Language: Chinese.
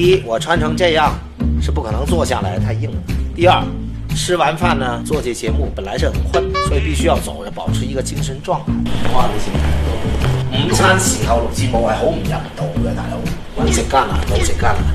第一，我穿成这样是不可能坐下来，太硬了。第二，吃完饭呢做这节目本来是很困，所以必須要走，保持一個精神狀態。哇！你先睇到午餐時候錄節目係好唔人道嘅，大佬。揾食艱難，冇食艱難。